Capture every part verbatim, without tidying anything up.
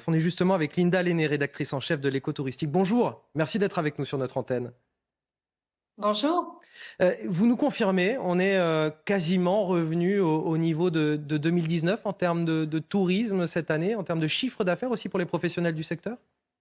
On est justement avec Linda Lenné, rédactrice en chef de l'Éco-Touristique. Bonjour, merci d'être avec nous sur notre antenne. Bonjour. Euh, vous nous confirmez, on est euh, quasiment revenu au, au niveau de, de deux mille dix-neuf en termes de, de tourisme cette année, en termes de chiffre d'affaires aussi pour les professionnels du secteur?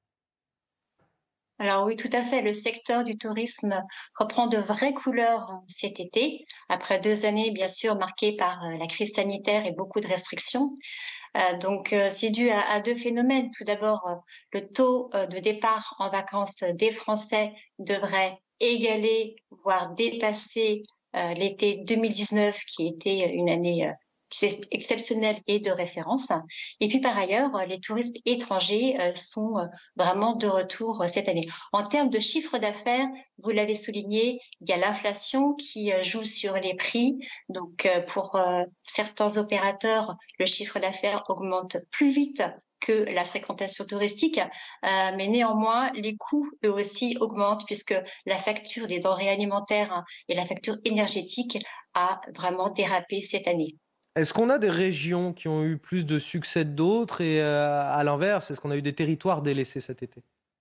Alors oui, tout à fait. Le secteur du tourisme reprend de vraies couleurs euh, cet été, après deux années bien sûr marquées par euh, la crise sanitaire et beaucoup de restrictions. Euh, donc euh, c'est dû à, à deux phénomènes. Tout d'abord, euh, le taux euh, de départ en vacances des Français devrait égaler, voire dépasser euh, l'été deux mille dix-neuf, qui était une année euh, exceptionnelle et de référence. Et puis par ailleurs, euh, les touristes étrangers euh, sont euh, vraiment de retour euh, cette année. En termes de chiffre d'affaires, vous l'avez souligné, il y a l'inflation qui euh, joue sur les prix. Donc euh, pour euh, certains opérateurs, le chiffre d'affaires augmente plus vite que la fréquentation touristique, euh, mais néanmoins, les coûts, eux aussi, augmentent puisque la facture des denrées alimentaires hein, et la facture énergétique a vraiment dérapé cette année. Est-ce qu'on a des régions qui ont eu plus de succès que d'autres et euh, à l'inverse, est-ce qu'on a eu des territoires délaissés cet été?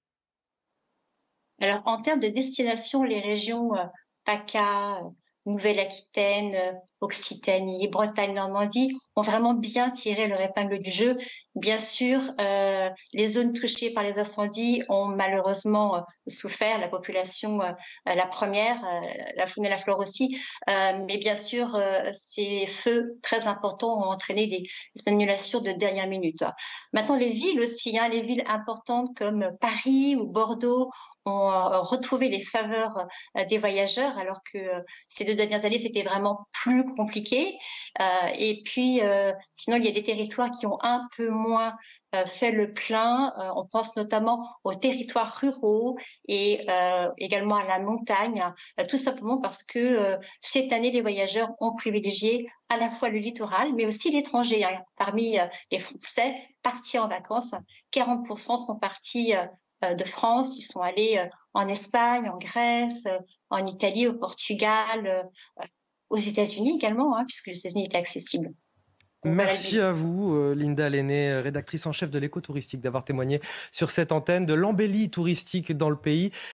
Alors, en termes de destination, les régions euh, PACA, euh, Nouvelle-Aquitaine, euh, Occitanie, Bretagne, Normandie ont vraiment bien tiré leur épingle du jeu. Bien sûr, euh, les zones touchées par les incendies ont malheureusement euh, souffert, la population, euh, la première, euh, la faune et la flore aussi. Euh, mais bien sûr, euh, ces feux très importants ont entraîné des, des annulations de dernière minute. Maintenant, les villes aussi, hein, les villes importantes comme Paris ou Bordeaux ont euh, retrouvé les faveurs euh, des voyageurs, alors que euh, ces deux dernières années, c'était vraiment plus compliqué. Euh, et puis, euh, sinon, il y a des territoires qui ont un peu moins euh, fait le plein. Euh, on pense notamment aux territoires ruraux et euh, également à la montagne, euh, tout simplement parce que euh, cette année, les voyageurs ont privilégié à la fois le littoral, mais aussi l'étranger. Hein. Parmi euh, les Français partis en vacances, quarante pour cent sont partis euh, euh, de France, ils sont allés euh, en Espagne, en Grèce, euh, en Italie, au Portugal, euh, aux États-Unis également, hein, puisque les États-Unis étaient accessibles. Donc voilà le Merci bilan. à vous, euh, Linda Lenné, rédactrice en chef de l'Éco-Touristique, d'avoir témoigné sur cette antenne de l'embellie touristique dans le pays.